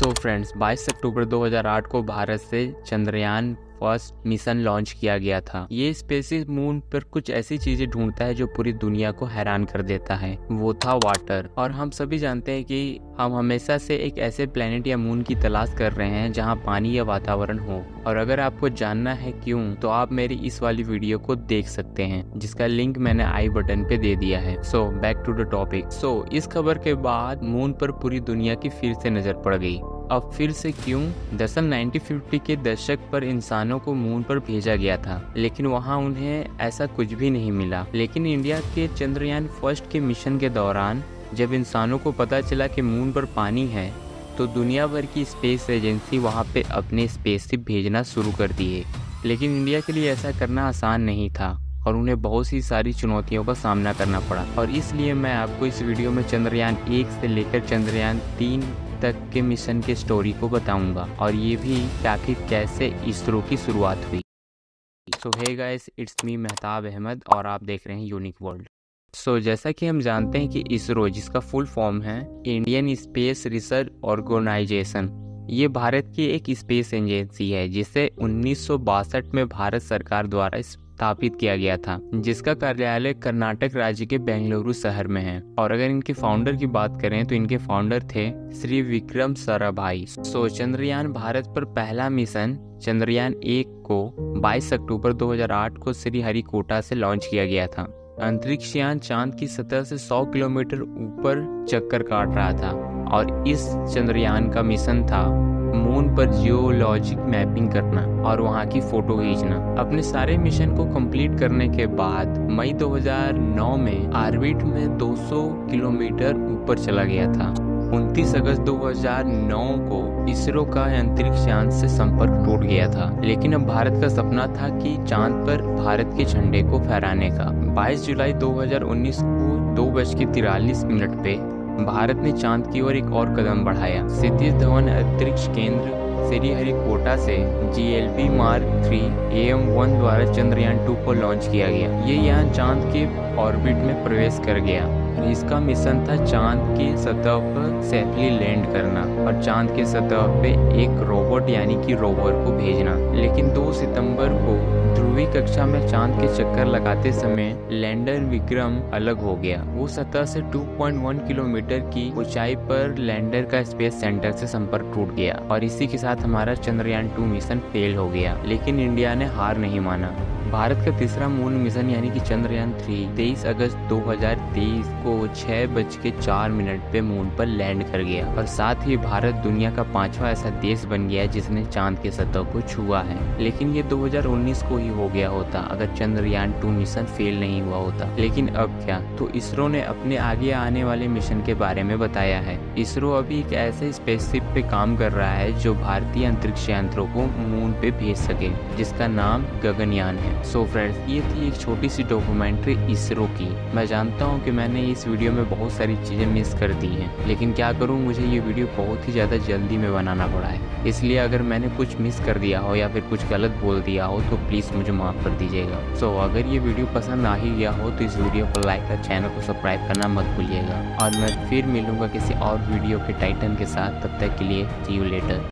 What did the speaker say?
So friends 22 अक्टूबर 2008 को भारत से Chandrayaan first mission launch किया गया था। ये स्पेसशिप मून पर कुछ ऐसी चीजें ढूंढता है जो पूरी दुनिया को हैरान कर देता है। वो था वाटर। और हम सभी जानते हैं कि हम हमेशा से एक ऐसे प्लेनेट या मून की तलाश कर रहे हैं जहां पानी या वातावरण हो। और अगर आपको जानना है क्यों, तो आप मेरी इस वाली वीडियो को देख सकते हैं, जिसका लिंक मैंने आई बटन पे दे दिया है। So back to the topic. इस खबर के बाद मून पर पूरी दुनिया की फिर से नजर पड़ गई। अब फिर से क्यों? दरअसल 1950 के दशक पर इंसानों को मून पर भेजा गया था, लेकिन वहां उन्हें ऐसा कुछ भी नहीं मिला। लेकिन इंडिया के चंद्रयान फर्स्ट के मिशन के दौरान जब इंसानों को पता चला कि मून पर पानी है, तो दुनिया भर की स्पेस एजेंसी वहां पे अपने स्पेसशिप भेजना शुरू कर दिए। लेकिन इंडिया के लिए ऐसा करना आसान नहीं था और उन्हें बहुत सी सारी चुनौतियों का सामना करना पड़ा। और इसलिए मैं आपको इस वीडियो में चंद्रयान 1 से लेकर चंद्रयान 3 तक के मिशन के स्टोरी को बताऊंगा, और ये भी कि आखिर कैसे इसरो की शुरुआत हुई। So hey guys, it's me Mehtab Ahmad और आप देख रहे हैं यूनिक वर्ल्ड। जैसा कि हम जानते हैं कि इसरो, जिसका फुल फॉर्म है इंडियन स्पेस रिसर्च ऑर्गेनाइजेशन, ये भारत की एक स्पेस एजेंसी है जिसे 1962 में भारत सरकार द्वारा स्थापित किया गया था, जिसका कार्यालय कर्नाटक राज्य के बेंगलुरु शहर में है। और अगर इनके फाउंडर की बात करें तो इनके फाउंडर थे श्री विक्रम साराभाई। चंद्रयान भारत पर पहला मिशन चंद्रयान 1 को 22 अक्टूबर 2008 को श्रीहरिकोटा से लॉन्च किया गया था। अंतरिक्ष यान चांद की सतह से 100 किलोमीटर ऊपर चक्कर काट रहा था और इस चंद्रयान का मिशन था मून पर जियोलॉजिक मैपिंग करना और वहां की फोटो खींचना। अपने सारे मिशन को कंप्लीट करने के बाद मई 2009 में ऑर्बिट में 200 किलोमीटर ऊपर चला गया था। 29 अगस्त 2009 को इसरो का अंतरिक्ष यान से संपर्क टूट गया था, लेकिन अब भारत का सपना था कि चांद पर भारत के झंडे को फहराने का। 22 जुलाई 2019 को 2:43 पे भारत ने चांद की ओर एक और कदम बढ़ाया। सतीश धवन अंतरिक्ष केंद्र श्रीहरिकोटा से GLB Mark 3 AM-1 द्वारा चंद्रयान 2 को लॉन्च किया गया। ये यान चांद के ऑर्बिट में प्रवेश कर गया। इसका मिशन था चांद की सतह पर सेफली लैंड करना और चांद के सतह पे एक रोबोट यानी कि रोवर को भेजना। लेकिन 2 सितंबर को ध्रुवीय कक्षा में चांद के चक्कर लगाते समय लैंडर विक्रम अलग हो गया। वो सतह से 2.1 किलोमीटर की ऊंचाई पर लैंडर का स्पेस सेंटर से संपर्क टूट गया और इसी के साथ हमारा चंद्रयान 2 मिशन फेल हो गया। लेकिन इंडिया ने हार नहीं माना। भारत का तीसरा मून मिशन यानी कि चंद्रयान 3 23 अगस्त 2023 को 6:04 पे मून पर लैंड कर गया और साथ ही भारत दुनिया का 5वां ऐसा देश बन गया जिसने चांद के सतह को छुआ है। लेकिन ये 2019 को ही हो गया होता अगर चंद्रयान 2 मिशन फेल नहीं हुआ होता। लेकिन अब क्या? तो इसरो ने अपने आगे आने वाले मिशन के बारे में बताया है। इसरो अभी एक ऐसे स्पेसशिप पे काम कर रहा है जो भारतीय अंतरिक्ष यात्रियों को मून पे भेज सके, जिसका नाम गगनयान है। फ्रेंड्स, ये थी एक छोटी सी डॉक्यूमेंट्री इसरो की। मैं जानता हूँ कि मैंने इस वीडियो में बहुत सारी चीजें मिस कर दी हैं, लेकिन क्या करूँ, मुझे ये वीडियो बहुत ही ज्यादा जल्दी में बनाना पड़ा है। इसलिए अगर मैंने कुछ मिस कर दिया हो या फिर कुछ गलत बोल दिया हो तो प्लीज मुझे माफ कर दीजिएगा। अगर ये वीडियो पसंद आ ही गया हो तो इस वीडियो को लाइक और चैनल को सब्सक्राइब करना मत भूलिएगा। और मैं फिर मिलूंगा किसी और वीडियो के टाइटल के साथ। तब तक के लिए सी यू लेटर।